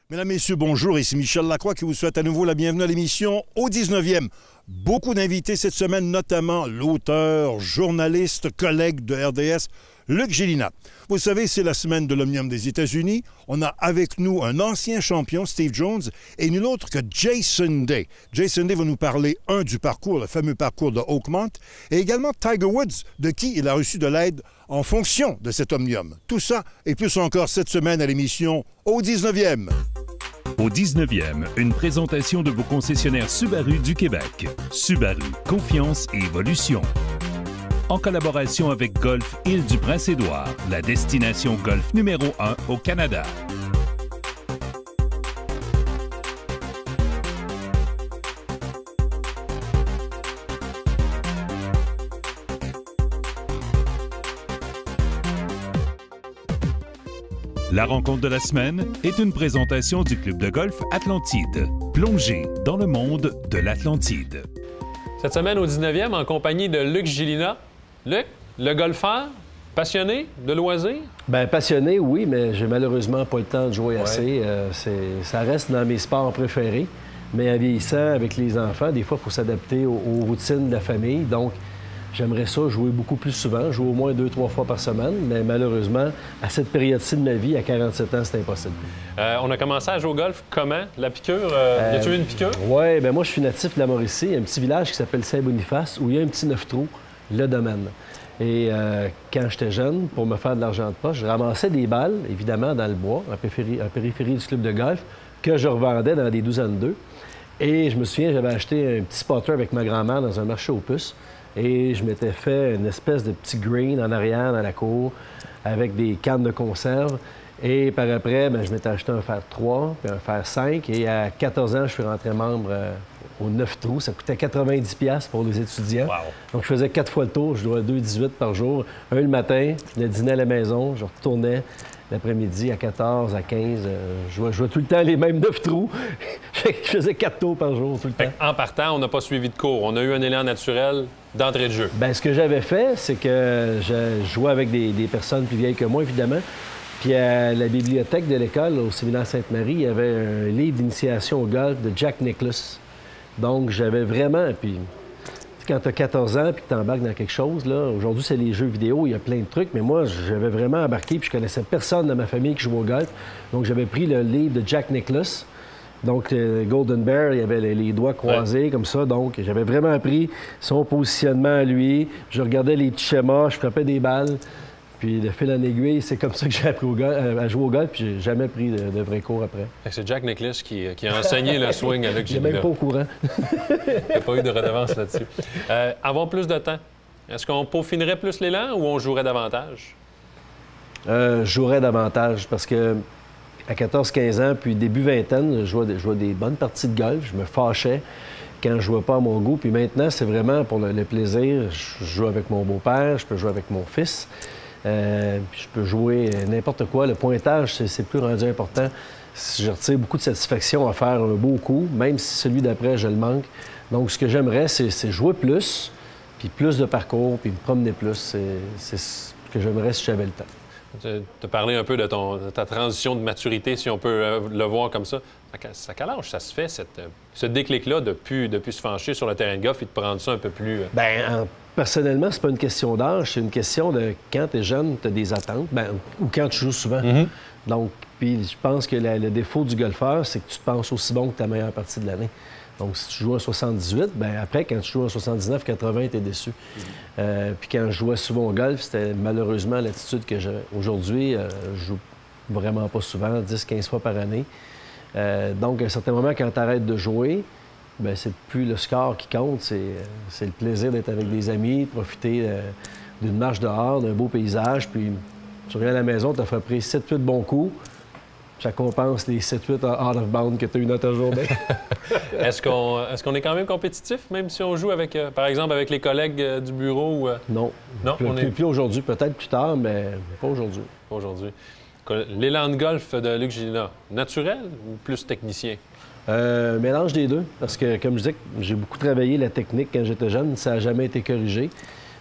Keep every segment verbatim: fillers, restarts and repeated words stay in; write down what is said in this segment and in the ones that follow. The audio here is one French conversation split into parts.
Mesdames, Messieurs, bonjour. Ici Michel Lacroix qui vous souhaite à nouveau la bienvenue à l'émission au dix-neuvième. Beaucoup d'invités cette semaine, notamment l'auteur, journaliste, collègue de R D S, Luc Gélina. Vous savez, c'est la semaine de l'Omnium des États-Unis. On a avec nous un ancien champion, Steve Jones, et nul autre que Jason Day. Jason Day va nous parler, un, du parcours, le fameux parcours de Oakmont, et également Tiger Woods, de qui il a reçu de l'aide en fonction de cet Omnium. Tout ça et plus encore cette semaine à l'émission au dix-neuvième. Au dix-neuvième, une présentation de vos concessionnaires Subaru du Québec. Subaru, confiance et évolution. En collaboration avec Golf Île-du-Prince-Édouard, la destination golf numéro un au Canada. La rencontre de la semaine est une présentation du club de golf Atlantide. Plongez dans le monde de l'Atlantide. Cette semaine au dix-neuvième, en compagnie de Luc Gélina. Luc, le golfeur, passionné de loisirs? Bien, passionné, oui, mais j'ai malheureusement pas le temps de jouer ouais. assez. Euh, ça reste dans mes sports préférés. Mais en vieillissant avec les enfants, des fois, il faut s'adapter aux, aux routines de la famille. Donc, j'aimerais ça jouer beaucoup plus souvent, jouer au moins deux, trois fois par semaine. Mais malheureusement, à cette période-ci de ma vie, à quarante-sept ans, c'est impossible. Euh, on a commencé à jouer au golf comment? La piqûre? Euh, y a-tu eu une piqûre? Oui, bien moi, je suis natif de la Mauricie. Il y a un petit village qui s'appelle Saint-Boniface où il y a un petit neuf trous, le domaine. Et euh, quand j'étais jeune, pour me faire de l'argent de poche, je ramassais des balles, évidemment, dans le bois, en périphérie, en périphérie du club de golf, que je revendais dans des douzaines d'œufs. Et je me souviens, j'avais acheté un petit spotter avec ma grand-mère dans un marché aux puces. Et je m'étais fait une espèce de petit green en arrière, dans la cour, avec des cannes de conserve. Et par après, bien, je m'étais acheté un fer trois, puis un fer cinq. Et à quatorze ans, je suis rentré membre euh, au neuf trous. Ça coûtait quatre-vingt-dix dollars pour les étudiants. Wow. Donc, je faisais quatre fois le tour. Je jouais deux dix-huit par jour. Un le matin, je venais dîner à la maison. Je retournais l'après-midi à quatorze, à quinze. Euh, je, jouais, je jouais tout le temps les mêmes neuf trous. Je faisais quatre tours par jour, tout le temps. En partant, on n'a pas suivi de cours. On a eu un élan naturel d'entrée de jeu. Bien, ce que j'avais fait, c'est que je jouais avec des, des personnes plus vieilles que moi, évidemment. Puis à la bibliothèque de l'école, au séminaire Sainte-Marie, il y avait un livre d'initiation au golf de Jack Nicklaus. Donc, j'avais vraiment... Puis, quand tu as quatorze ans et que tu embarques dans quelque chose, là, aujourd'hui, c'est les jeux vidéo, il y a plein de trucs, mais moi, j'avais vraiment embarqué puis je connaissais personne dans ma famille qui jouait au golf. Donc, j'avais pris le livre de Jack Nicklaus. Donc, euh, Golden Bear, il y avait les, les doigts croisés ouais. comme ça. Donc, j'avais vraiment appris son positionnement à lui. Je regardais les petits schémas, je frappais des balles. Puis, de fil en aiguille, c'est comme ça que j'ai appris au golf, à jouer au golf. Puis, j'ai jamais pris de, de vrais cours après. C'est Jack Nicklaus qui, qui a enseigné le swing avec Gélina. Il n'est même pas au courant. Il n'y a pas eu de redevance là-dessus. Euh, avoir plus de temps, est-ce qu'on peaufinerait plus l'élan ou on jouerait davantage? Euh, je jouerais davantage parce que à quatorze quinze ans, puis début vingtaine, je jouais, je jouais des bonnes parties de golf. Je me fâchais quand je ne jouais pas à mon goût. Puis maintenant, c'est vraiment pour le, le plaisir. Je joue avec mon beau-père, je peux jouer avec mon fils. Euh, puis je peux jouer n'importe quoi. Le pointage, c'est plus rendu important. Je retire beaucoup de satisfaction à faire un beau coup, même si celui d'après, je le manque. Donc, ce que j'aimerais, c'est jouer plus, puis plus de parcours, puis me promener plus. C'est ce que j'aimerais si j'avais le temps. Tu as parlé un peu de, ton, de ta transition de maturité, si on peut euh, le voir comme ça. À quel âge ça se fait, cette, ce déclic-là, de plus, de plus se fâcher sur le terrain de golf et de prendre ça un peu plus... Euh... Bien, en, personnellement, c'est pas une question d'âge, c'est une question de quand tu es jeune, tu as des attentes, bien, ou quand tu joues souvent. Mm-hmm. Donc, puis je pense que la, le défaut du golfeur, c'est que tu te penses aussi bon que ta meilleure partie de l'année. Donc, si tu joues en soixante-dix-huit, bien après, quand tu joues en soixante-dix-neuf, quatre-vingts, tu es déçu. Mm-hmm. euh, puis quand je jouais souvent au golf, c'était malheureusement l'attitude que j'ai. Aujourd'hui, euh, je joue vraiment pas souvent, dix quinze fois par année. Euh, donc, à un certain moment, quand tu arrêtes de jouer, bien, c'est plus le score qui compte, c'est le plaisir d'être avec des amis, de profiter euh, d'une marche dehors, d'un beau paysage, puis tu reviens à la maison, tu as fait pris sept huit bons coups, ça compense les sept huit out of bound que tu as eu dans ta journée. Est-ce qu'on est, qu'on est quand même compétitif, même si on joue, avec, euh, par exemple, avec les collègues euh, du bureau? Ou, euh... Non. Non, plus, on est... plus aujourd'hui. Peut-être plus tard, mais pas aujourd'hui. Pas aujourd'hui. L'élan de golf de Luc Gélina, naturel ou plus technicien? Euh, mélange des deux. Parce que, comme je disais, j'ai beaucoup travaillé la technique quand j'étais jeune. Ça n'a jamais été corrigé.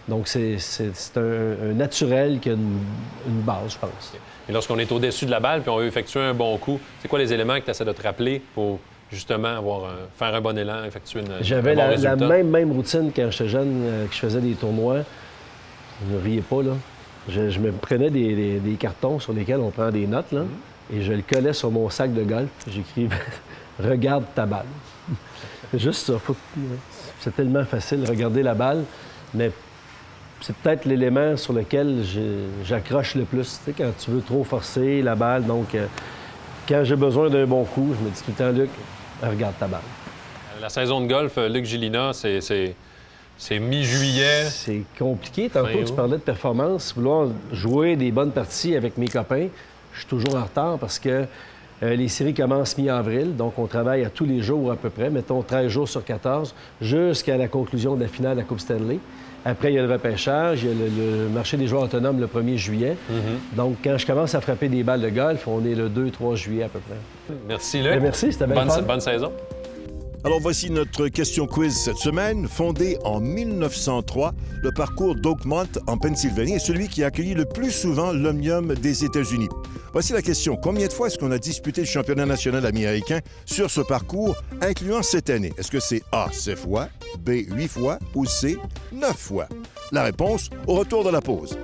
Donc, c'est un, un naturel qui a une, une base, je pense. Et lorsqu'on est au-dessus de la balle puis on veut effectuer un bon coup, c'est quoi les éléments que tu essaies de te rappeler pour justement avoir un, faire un bon élan, effectuer une J'avais un bon la, résultat? la même, même routine quand j'étais jeune, euh, que je faisais des tournois. Ne riez pas, là. Je, je me prenais des, des, des cartons sur lesquels on prend des notes, là, mm-hmm. et je le collais sur mon sac de golf. J'écrivais « Regarde ta balle ». C'est juste ça. C'est tellement facile de regarder la balle, mais c'est peut-être l'élément sur lequel j'accroche le plus. Tu sais, quand tu veux trop forcer la balle, donc euh, quand j'ai besoin d'un bon coup, je me dis tout le temps, Luc, regarde ta balle. La saison de golf, Luc Gélina, c'est mi-juillet. C'est compliqué. Tantôt, tu parlais de performance. Vouloir jouer des bonnes parties avec mes copains, je suis toujours en retard parce que euh, les séries commencent mi-avril, donc on travaille à tous les jours à peu près, mettons treize jours sur quatorze, jusqu'à la conclusion de la finale de la Coupe Stanley. Après, il y a le repêchage, il y a le, le marché des joueurs autonomes le premier juillet. Mm-hmm. Donc, quand je commence à frapper des balles de golf, on est le deux trois juillet à peu près. Merci, Luc. Bien, merci, c'était bien bonne, fun. bonne saison. Alors voici notre question quiz cette semaine. Fondé en mille neuf cent trois, le parcours d'Oakmont en Pennsylvanie est celui qui a accueilli le plus souvent l'Omnium des États-Unis. Voici la question. Combien de fois est-ce qu'on a disputé le championnat national américain sur ce parcours, incluant cette année? Est-ce que c'est A, sept fois, B, huit fois ou C, neuf fois? La réponse au retour de la pause.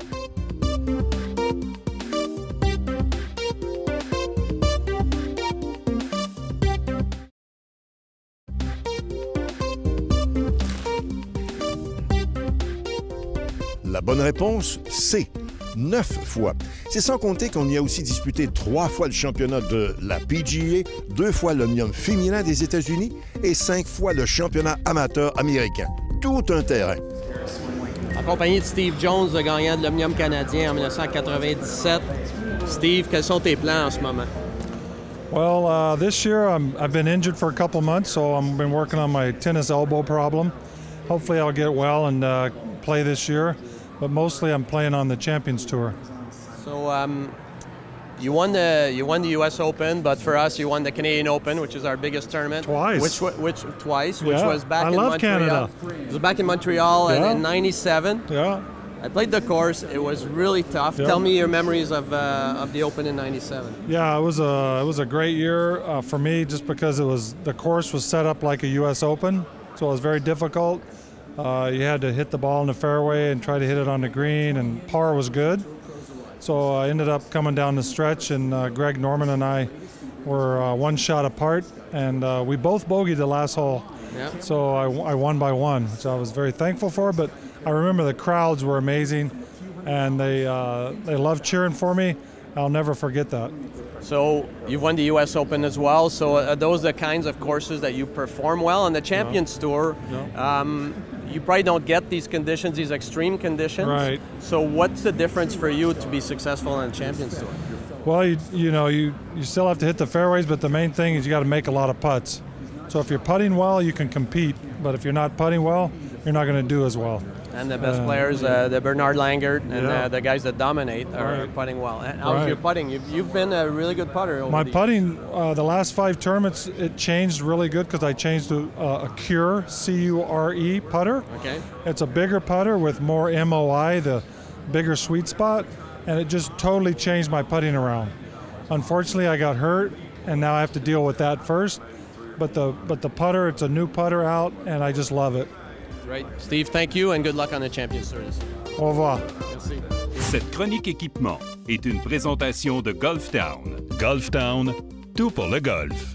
La bonne réponse, C, neuf fois. C'est sans compter qu'on y a aussi disputé trois fois le championnat de la P G A, deux fois l'Omnium féminin des États-Unis et cinq fois le championnat amateur américain. Tout un terrain. En compagnie de Steve Jones, le gagnant de l'Omnium canadien en mille neuf cent quatre-vingt-dix-sept. Steve, quels sont tes plans en ce moment? Well, uh, this year I'm, I've been injured for a couple months, so I've been working on my tennis elbow problem. Hopefully I'll get well and uh, play this year. But mostly I'm playing on the Champions Tour. So um, you won the you won the U S Open, but for us you won the Canadian Open, which is our biggest tournament. Twice. Which which twice, which yeah. was back I in love Montreal. Canada. It was back in Montreal yeah. in, in ninety-seven. Yeah. I played the course. It was really tough. Yeah. Tell me your memories of uh, of the Open in ninety-seven. Yeah, it was a it was a great year uh, for me, just because it was the course was set up like a U S Open, so it was very difficult. Uh, you had to hit the ball in the fairway and try to hit it on the green, and par was good. So I ended up coming down the stretch, and uh, Greg Norman and I were uh, one shot apart, and uh, we both bogeyed the last hole. Yeah. So I, I won by one, which I was very thankful for. But I remember the crowds were amazing, and they uh, they loved cheering for me. I'll never forget that. So you've won the U S Open as well. So are those the kinds of courses that you perform well on the Champions yeah. Tour? Yeah. Um, you probably don't get these conditions, these extreme conditions. Right. So what's the difference for you to be successful on the Champions Tour? Well, you, you know, you, you still have to hit the fairways, but the main thing is you got to make a lot of putts. So if you're putting well, you can compete. But if you're not putting well, you're not going to do as well. And the best uh, players, uh, the Bernard Langert and yeah. uh, the guys that dominate are right. putting well. And how's right. your putting? You've, you've been a really good putter over My the putting, uh, the last five tournaments, it changed really good because I changed to uh, a Cure, C U R E putter. Okay. It's a bigger putter with more M O I, the bigger sweet spot, and it just totally changed my putting around. Unfortunately, I got hurt, and now I have to deal with that first. But the but the putter, it's a new putter out, and I just love it. Great. Steve, thank you, and good luck on the Champions Tour. Au revoir. Merci. Cette chronique équipement est une présentation de Golf Town. Golf Town, tout pour le golf.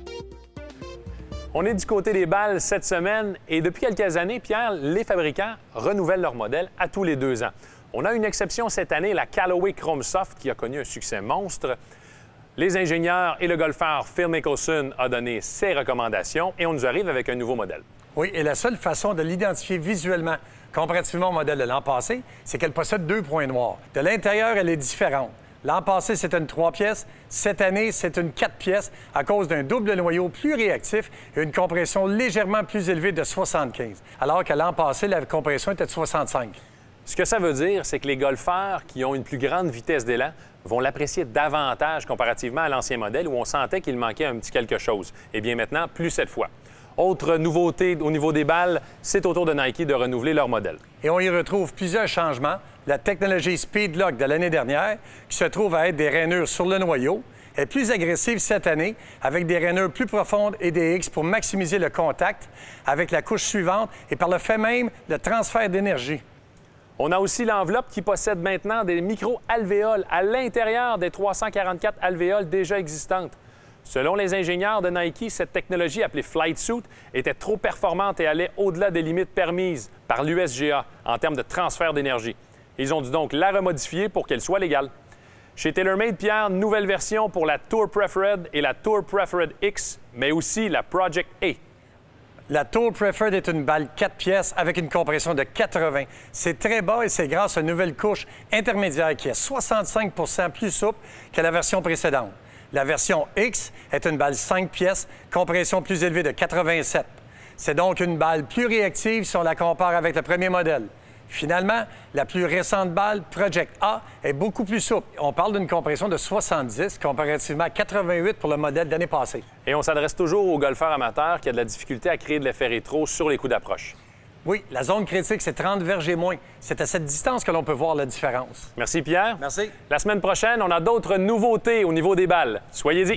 On est du côté des balles cette semaine et depuis quelques années, Pierre, les fabricants renouvellent leur modèle à tous les deux ans. On a une exception cette année, la Callaway Chrome Soft, qui a connu un succès monstre. Les ingénieurs et le golfeur Phil Mickelson a donné ses recommandations et on nous arrive avec un nouveau modèle. Oui, et la seule façon de l'identifier visuellement, comparativement au modèle de l'an passé, c'est qu'elle possède deux points noirs. De l'intérieur, elle est différente. L'an passé, c'était une trois pièces. Cette année, c'est une quatre pièces à cause d'un double noyau plus réactif et une compression légèrement plus élevée de soixante-quinze, alors que l'an passé, la compression était de soixante-cinq. Ce que ça veut dire, c'est que les golfeurs qui ont une plus grande vitesse d'élan vont l'apprécier davantage comparativement à l'ancien modèle où on sentait qu'il manquait un petit quelque chose. Et bien maintenant, plus cette fois. Autre nouveauté au niveau des balles, c'est au tour de Nike de renouveler leur modèle. Et on y retrouve plusieurs changements. La technologie Speedlock de l'année dernière, qui se trouve à être des rainures sur le noyau, est plus agressive cette année, avec des rainures plus profondes et des X pour maximiser le contact avec la couche suivante et par le fait même le transfert d'énergie. On a aussi l'enveloppe qui possède maintenant des micro-alvéoles à l'intérieur des trois cent quarante-quatre alvéoles déjà existantes. Selon les ingénieurs de Nike, cette technologie appelée Flight Suit était trop performante et allait au-delà des limites permises par l'U S G A en termes de transfert d'énergie. Ils ont dû donc la remodifier pour qu'elle soit légale. Chez TaylorMade, Pierre, nouvelle version pour la Tour Preferred et la Tour Preferred X, mais aussi la Project A. La Tour Preferred est une balle quatre pièces avec une compression de quatre-vingts. C'est très bas et c'est grâce à une nouvelle couche intermédiaire qui est soixante-cinq pour cent plus souple que la version précédente. La version X est une balle cinq pièces, compression plus élevée de quatre-vingt-sept. C'est donc une balle plus réactive si on la compare avec le premier modèle. Finalement, la plus récente balle, Project A, est beaucoup plus souple. On parle d'une compression de soixante-dix comparativement à quatre-vingt-huit pour le modèle d'année passée. Et on s'adresse toujours aux golfeurs amateurs qui ont de la difficulté à créer de l'effet rétro sur les coups d'approche. Oui, la zone critique, c'est trente verges et moins. C'est à cette distance que l'on peut voir la différence. Merci, Pierre. Merci. La semaine prochaine, on a d'autres nouveautés au niveau des balles. Soyez-y.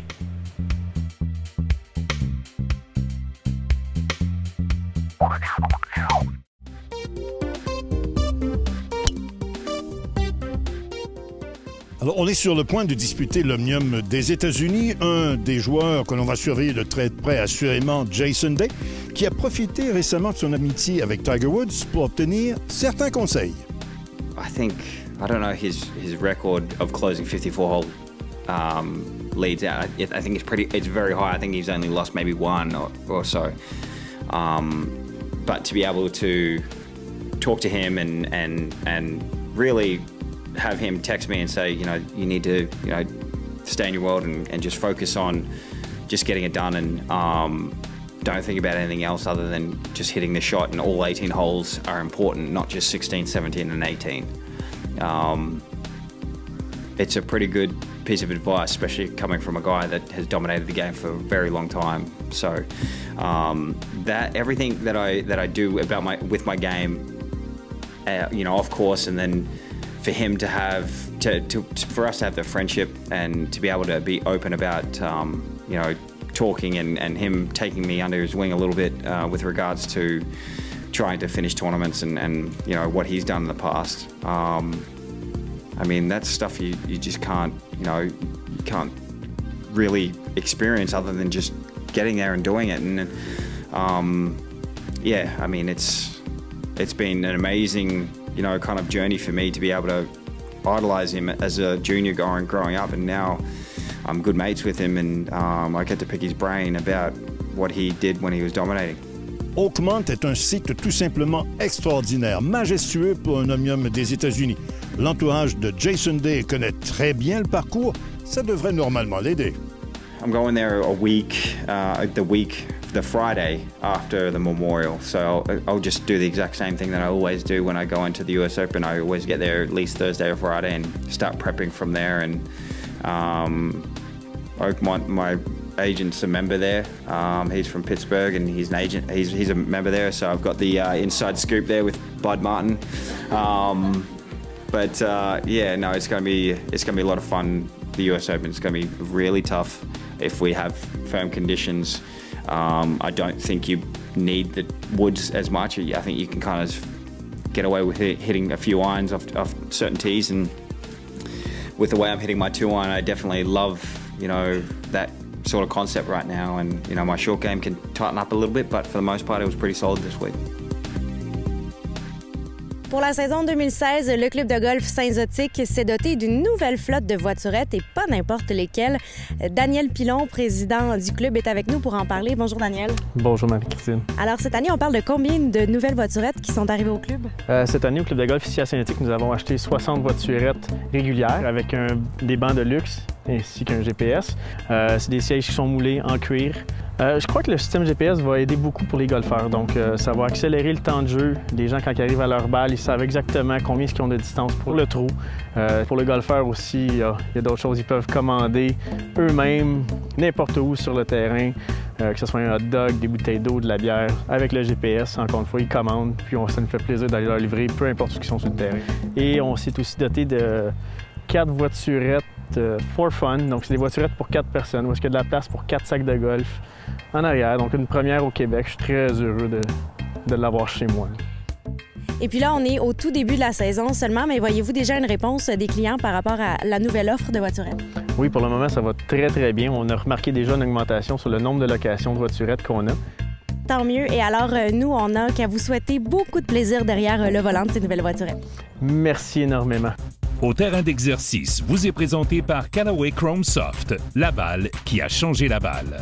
Alors, on est sur le point de disputer l'Omnium des États-Unis. Un des joueurs que l'on va surveiller de très près, assurément, Jason Day, qui a profité récemment de son amitié avec Tiger Woods pour obtenir certains conseils. I think, I don't know his, his record of closing fifty-four hole um, leads out. I, I think it's pretty, it's very high. I think he's only lost maybe one or, or so. Um, but to be able to talk to him and, and, and really have him text me and say, you know, you need to, you know, stay in your world and, and just focus on just getting it done and um, don't think about anything else other than just hitting the shot, and all eighteen holes are important, not just sixteen, seventeen and eighteen. Um, it's a pretty good piece of advice, especially coming from a guy that has dominated the game for a very long time. So um, that everything that I that I do about my with my game, uh, you know, off course, and then for him to have, to, to, for us to have the friendship and to be able to be open about, um, you know, talking and, and him taking me under his wing a little bit uh, with regards to trying to finish tournaments and, and, you know, what he's done in the past. Um, I mean, that's stuff you, you just can't, you know, you can't really experience other than just getting there and doing it. And, um, yeah, I mean, it's, it's been an amazing, you know, kind of journey for me to be able to idolize him as a junior growing, growing up, and now I'm good mates with him, and um, I get to pick his brain about what he did when he was dominating. Oakmont est un site tout simplement extraordinaire, majestueux pour un Omnium des États-Unis. L'entourage de Jason Day connaît très bien le parcours, ça devrait normalement l'aider. I'm going there a week, uh, the week, the Friday after the Memorial. So I'll, I'll just do the exact same thing that I always do when I go into the U S Open. I always get there at least Thursday or Friday and start prepping from there. And um, Oakmont, my agent's a member there. Um, he's from Pittsburgh and he's an agent. He's, he's a member there. So I've got the uh, inside scoop there with Bud Martin. Um, but uh, yeah, no, it's going to be it's going to be a lot of fun. The U S Open is going to be really tough if we have firm conditions. Um, I don't think you need the woods as much. I think you can kind of get away with hit, hitting a few irons off, off certain tees, and with the way I'm hitting my two iron, I definitely love, you know, that sort of concept right now. And you know, my short game can tighten up a little bit, but for the most part, it was pretty solid this week. Pour la saison deux mille seize, le club de golf Saint-Zotique s'est doté d'une nouvelle flotte de voiturettes et pas n'importe lesquelles. Daniel Pilon, président du club, est avec nous pour en parler. Bonjour Daniel. Bonjour Marie-Christine. Alors cette année, on parle de combien de nouvelles voiturettes qui sont arrivées au club? Euh, cette année, au club de golf ici à Saint-Zotique, nous avons acheté soixante voiturettes régulières avec un, des bancs de luxe ainsi qu'un G P S. Euh, c'est des sièges qui sont moulés en cuir. Euh, je crois que le système G P S va aider beaucoup pour les golfeurs. Donc, euh, ça va accélérer le temps de jeu. Les gens, quand ils arrivent à leur balle, ils savent exactement combien ils ont de distance pour le trou. Euh, pour le golfeur aussi, il y a, a d'autres choses. Ils peuvent commander eux-mêmes, n'importe où sur le terrain. euh, que ce soit un hot dog, des bouteilles d'eau, de la bière, avec le G P S. Encore une fois, ils commandent, puis on, ça nous fait plaisir d'aller leur livrer, peu importe où ils sont sur le terrain. Et on s'est aussi doté de quatre voiturettes euh, for fun. Donc, c'est des voiturettes pour quatre personnes, où est-ce qu'il y a de la place pour quatre sacs de golf en arrière. Donc, une première au Québec. Je suis très heureux de, de l'avoir chez moi. Et puis là, on est au tout début de la saison seulement, mais voyez-vous déjà une réponse des clients par rapport à la nouvelle offre de voiturettes? Oui, pour le moment, ça va très, très bien. On a remarqué déjà une augmentation sur le nombre de locations de voiturettes qu'on a. Tant mieux. Et alors, nous, on n'a qu'à vous souhaiter beaucoup de plaisir derrière le volant de ces nouvelles voiturettes. Merci énormément. Au terrain d'exercice, vous est présenté par Callaway Chrome Soft, la balle qui a changé la balle.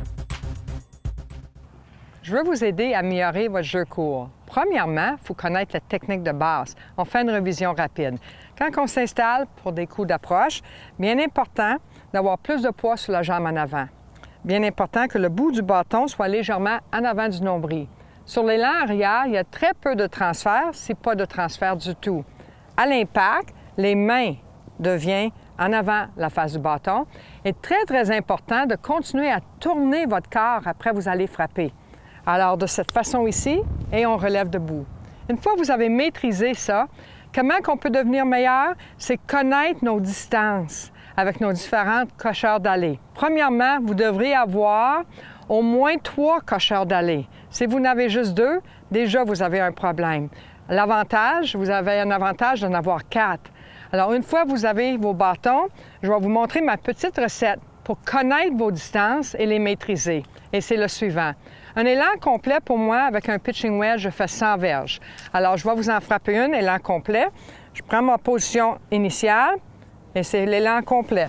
Je veux vous aider à améliorer votre jeu court. Premièrement, il faut connaître la technique de base. On fait une révision rapide. Quand on s'installe pour des coups d'approche, bien important d'avoir plus de poids sur la jambe en avant. Bien important que le bout du bâton soit légèrement en avant du nombril. Sur l'élan arrière, il y a très peu de transfert, si pas de transfert du tout. À l'impact, les mains deviennent en avant la face du bâton. Il est très, très important de continuer à tourner votre corps après vous allez frapper. Alors, de cette façon ici, et on relève debout. Une fois que vous avez maîtrisé ça, comment qu'on peut devenir meilleur? C'est connaître nos distances avec nos différentes cocheurs d'allée. Premièrement, vous devrez avoir au moins trois cocheurs d'allée. Si vous n'avez juste deux, déjà, vous avez un problème. L'avantage, vous avez un avantage d'en avoir quatre. Alors, une fois que vous avez vos bâtons, je vais vous montrer ma petite recette pour connaître vos distances et les maîtriser. Et c'est le suivant. Un élan complet, pour moi, avec un pitching wedge, je fais cent verges. Alors, je vais vous en frapper une, élan complet. Je prends ma position initiale et c'est l'élan complet.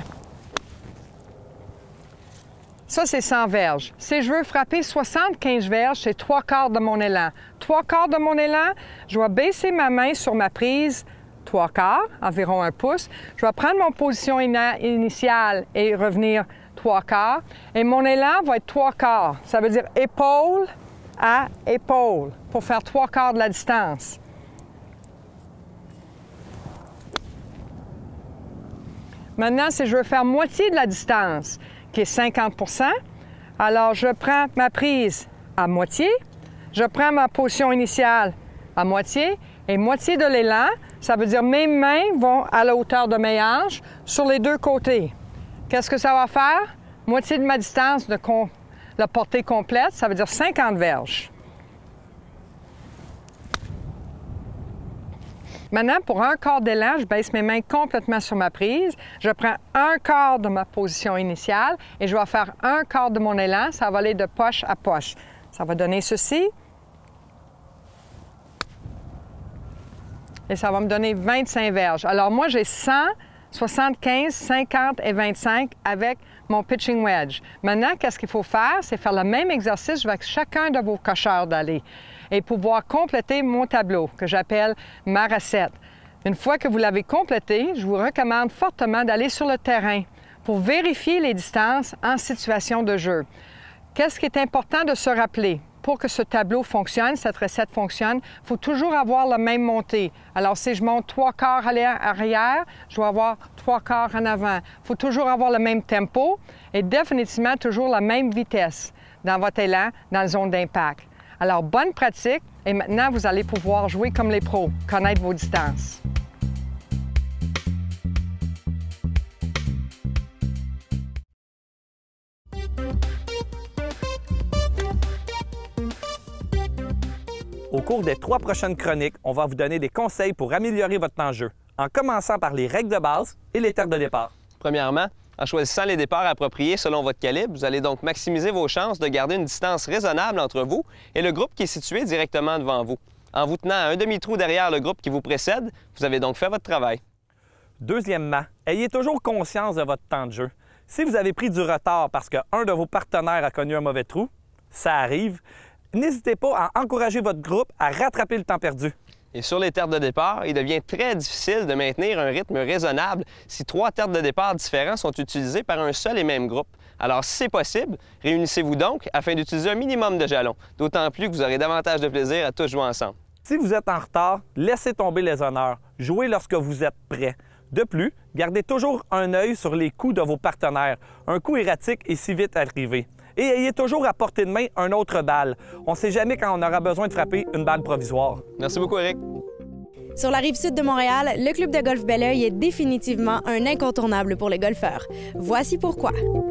Ça, c'est cent verges. Si je veux frapper soixante-quinze verges, c'est trois quarts de mon élan. Trois quarts de mon élan, je vais baisser ma main sur ma prise, trois quarts, environ un pouce. Je vais prendre mon position initiale et revenir trois quarts. Et mon élan va être trois quarts. Ça veut dire épaule à épaule pour faire trois quarts de la distance. Maintenant, si je veux faire moitié de la distance, qui est cinquante pour cent, alors je prends ma prise à moitié, je prends ma position initiale à moitié, et moitié de l'élan, ça veut dire mes mains vont à la hauteur de mes hanches sur les deux côtés. Qu'est-ce que ça va faire? Moitié de ma distance de la portée complète, ça veut dire cinquante verges. Maintenant, pour un quart d'élan, je baisse mes mains complètement sur ma prise. Je prends un quart de ma position initiale et je vais faire un quart de mon élan. Ça va aller de poche à poche. Ça va donner ceci. Et ça va me donner vingt-cinq verges. Alors moi, j'ai cent, soixante-quinze, cinquante et vingt-cinq avec mon pitching wedge. Maintenant, qu'est-ce qu'il faut faire? C'est faire le même exercice avec chacun de vos cocheurs d'allée et pouvoir compléter mon tableau que j'appelle ma recette. Une fois que vous l'avez complété, je vous recommande fortement d'aller sur le terrain pour vérifier les distances en situation de jeu. Qu'est-ce qui est important de se rappeler? Pour que ce tableau fonctionne, cette recette fonctionne, il faut toujours avoir la même montée. Alors, si je monte trois quarts à l'arrière, je vais avoir trois quarts en avant. Il faut toujours avoir le même tempo et définitivement toujours la même vitesse dans votre élan, dans la zone d'impact. Alors, bonne pratique et maintenant, vous allez pouvoir jouer comme les pros, connaître vos distances. Au cours des trois prochaines chroniques, on va vous donner des conseils pour améliorer votre temps de jeu, en commençant par les règles de base et les terres de départ. Premièrement, en choisissant les départs appropriés selon votre calibre, vous allez donc maximiser vos chances de garder une distance raisonnable entre vous et le groupe qui est situé directement devant vous. En vous tenant à un demi-trou derrière le groupe qui vous précède, vous avez donc fait votre travail. Deuxièmement, ayez toujours conscience de votre temps de jeu. Si vous avez pris du retard parce qu'un de vos partenaires a connu un mauvais trou, ça arrive, n'hésitez pas à encourager votre groupe à rattraper le temps perdu. Et sur les terres de départ, il devient très difficile de maintenir un rythme raisonnable si trois terres de départ différents sont utilisés par un seul et même groupe. Alors, si c'est possible, réunissez-vous donc afin d'utiliser un minimum de jalons, d'autant plus que vous aurez davantage de plaisir à tous jouer ensemble. Si vous êtes en retard, laissez tomber les honneurs. Jouez lorsque vous êtes prêt. De plus, gardez toujours un œil sur les coups de vos partenaires. Un coup erratique est si vite arrivé. Et ayez toujours à portée de main un autre balle. On ne sait jamais quand on aura besoin de frapper une balle provisoire. Merci beaucoup, Eric. Sur la rive sud de Montréal, le club de golf Belleuil est définitivement un incontournable pour les golfeurs. Voici pourquoi.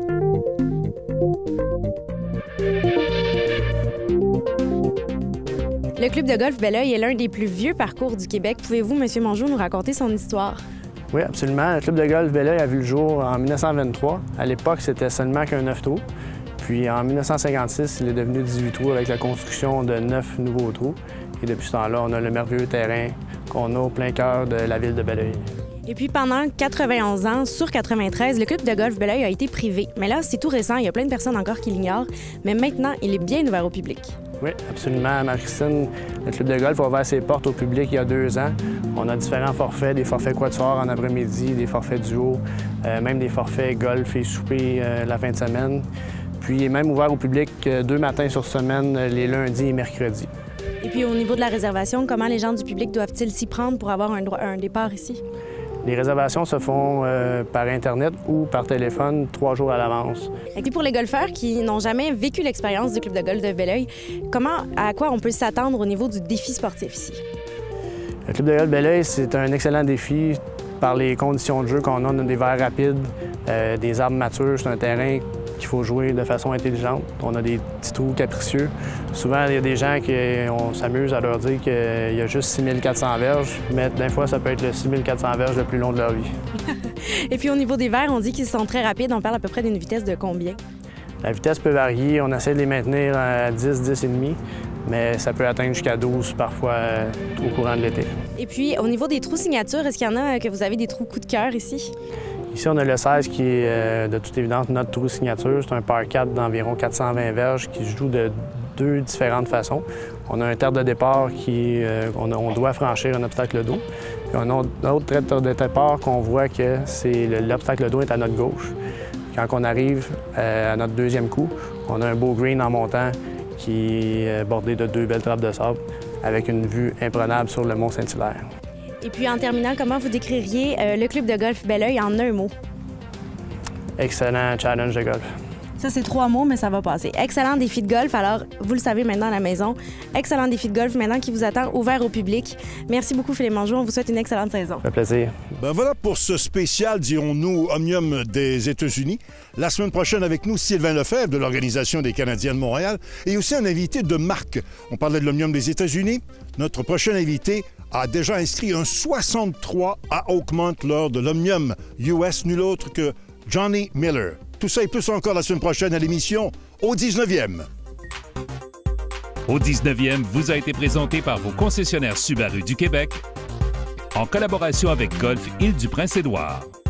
Le club de golf Belleuil est l'un des plus vieux parcours du Québec. Pouvez-vous, M. Mongeau, nous raconter son histoire? Oui, absolument. Le club de golf Belleuil a vu le jour en mille neuf cent vingt-trois. À l'époque, c'était seulement qu'un neuf trous. Puis en mille neuf cent cinquante-six, il est devenu dix-huit trous avec la construction de neuf nouveaux trous. Et depuis ce temps-là, on a le merveilleux terrain qu'on a au plein cœur de la ville de Belleuil. Et puis pendant quatre-vingt-onze ans, sur quatre-vingt-treize, le club de golf Belleuil a été privé. Mais là, c'est tout récent, il y a plein de personnes encore qui l'ignorent. Mais maintenant, il est bien ouvert au public. Oui, absolument. Marie-Christine, le club de golf a ouvert ses portes au public il y a deux ans. On a différents forfaits, des forfaits quatuors en après-midi, des forfaits duo, euh, même des forfaits golf et souper euh, la fin de semaine. Puis il est même ouvert au public euh, deux matins sur semaine, les lundis et mercredis. Et puis au niveau de la réservation, comment les gens du public doivent-ils s'y prendre pour avoir un, droit, un départ ici? Les réservations se font euh, par Internet ou par téléphone trois jours à l'avance. Et puis pour les golfeurs qui n'ont jamais vécu l'expérience du club de golf de Belleuil, comment, à quoi on peut s'attendre au niveau du défi sportif ici? Le club de golf Belleuil, c'est un excellent défi par les conditions de jeu qu'on a. On a des verres rapides, euh, des arbres matures, c'est un terrain qu'il faut jouer de façon intelligente. On a des petits trous capricieux. Souvent, il y a des gens qui on s'amuse à leur dire qu'il y a juste six mille quatre cents verges, mais des fois, ça peut être le six mille quatre cents verges le plus long de leur vie. Et puis au niveau des verres, on dit qu'ils sont très rapides. On parle à peu près d'une vitesse de combien? La vitesse peut varier. On essaie de les maintenir à dix, dix et demi, mais ça peut atteindre jusqu'à douze parfois au courant de l'été. Et puis au niveau des trous signatures, est-ce qu'il y en a que vous avez des trous coup de cœur ici? Ici, on a le seize qui est euh, de toute évidence notre trou signature. C'est un par quatre d'environ quatre cent vingt verges qui se joue de deux différentes façons. On a un terre de départ qui euh, on, a, on doit franchir un obstacle d'eau. Puis on a un autre terre de départ qu'on voit que c'est l'obstacle d'eau est à notre gauche. Quand on arrive euh, à notre deuxième coup, on a un beau green en montant qui est bordé de deux belles trappes de sable avec une vue imprenable sur le mont Saint-Hilaire. Et puis en terminant, comment vous décririez euh, le club de golf Belleuil en un mot? Excellent challenge de golf. Ça, c'est trois mots, mais ça va passer. Excellent défi de golf. Alors, vous le savez maintenant à la maison. Excellent défi de golf maintenant qui vous attend, ouvert au public. Merci beaucoup, Philippe Mongeau. On vous souhaite une excellente saison. Ça fait plaisir. Ben voilà pour ce spécial, dirons-nous, Omnium des États-Unis. La semaine prochaine, avec nous, Sylvain Lefebvre de l'Organisation des Canadiens de Montréal et aussi un invité de marque. On parlait de l'Omnium des États-Unis. Notre prochain invité a déjà inscrit un soixante-trois à Oakmont lors de l'Omnium U S, nul autre que Johnny Miller. Tout ça et plus encore la semaine prochaine à l'émission Au dix-neuvième. Au dix-neuvième vous a été présenté par vos concessionnaires Subaru du Québec en collaboration avec Golf Île-du-Prince-Édouard.